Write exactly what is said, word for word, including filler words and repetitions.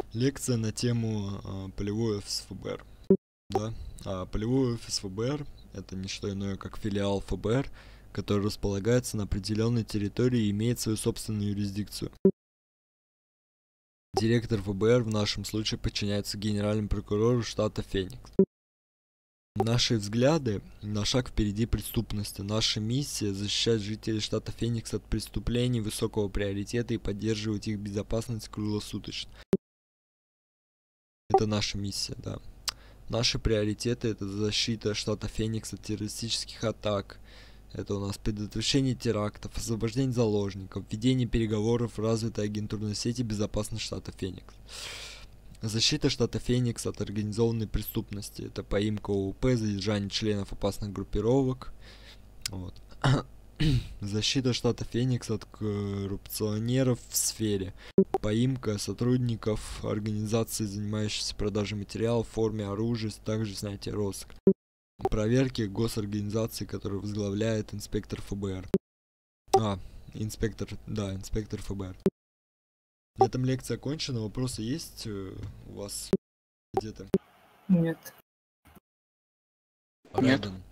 Лекция на тему а, полевой офис ФБР. Да, а полевой офис ФБР это не что иное, как филиал ФБР, который располагается на определенной территории и имеет свою собственную юрисдикцию. Директор ФБР в нашем случае подчиняется генеральному прокурору штата Феникс. Наши взгляды на шаг впереди преступности. Наша миссия — защищать жителей штата Феникс от преступлений высокого приоритета и поддерживать их безопасность круглосуточно. Это наша миссия, да. Наши приоритеты — это защита штата Феникс от террористических атак. Это у нас предотвращение терактов, освобождение заложников, ведение переговоров, развитая агентурная сеть и безопасность штата Феникс. Защита штата Феникс от организованной преступности. Это поимка ОУП, задержание членов опасных группировок. Вот. Защита штата Феникс от коррупционеров в сфере. Поимка сотрудников организации, занимающихся продажей материалов в форме оружия, также снятие розыск. Проверки госорганизации, которую возглавляет инспектор ФБР. А, инспектор, да, инспектор ФБР. На этом лекция окончена. Вопросы есть у вас где-то? Нет. Райден,